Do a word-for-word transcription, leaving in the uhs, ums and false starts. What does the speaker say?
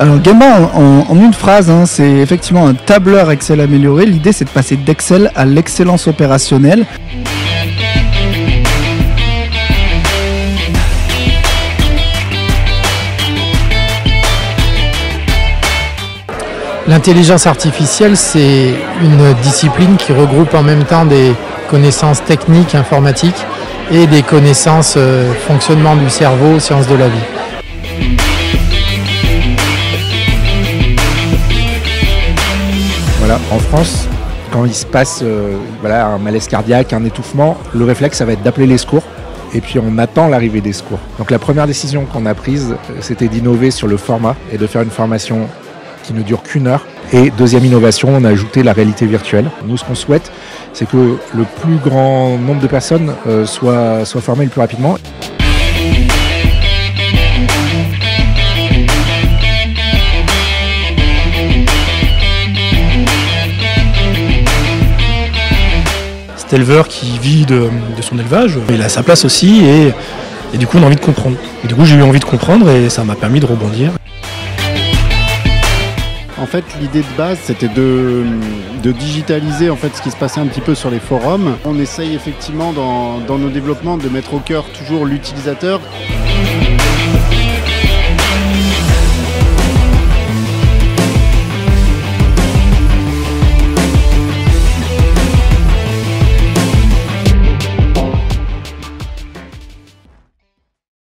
Alors Gemba, en, en une phrase, hein, c'est effectivement un tableur Excel amélioré. L'idée, c'est de passer d'Excel à l'excellence opérationnelle. L'intelligence artificielle, c'est une discipline qui regroupe en même temps des connaissances techniques, informatiques et des connaissances euh, fonctionnement du cerveau, sciences de la vie. Voilà, en France, quand il se passe euh, voilà, un malaise cardiaque, un étouffement, le réflexe, ça va être d'appeler les secours. Et puis on attend l'arrivée des secours. Donc la première décision qu'on a prise, c'était d'innover sur le format et de faire une formation qui ne dure qu'une heure. Et deuxième innovation, on a ajouté la réalité virtuelle. Nous, ce qu'on souhaite, c'est que le plus grand nombre de personnes euh, soient, soient formées le plus rapidement. Cet éleveur qui vit de, de son élevage, il a sa place aussi et, et du coup on a envie de comprendre. Et du coup j'ai eu envie de comprendre et ça m'a permis de rebondir. En fait, l'idée de base, c'était de, de digitaliser en fait, ce qui se passait un petit peu sur les forums. On essaye effectivement dans, dans nos développements de mettre au cœur toujours l'utilisateur.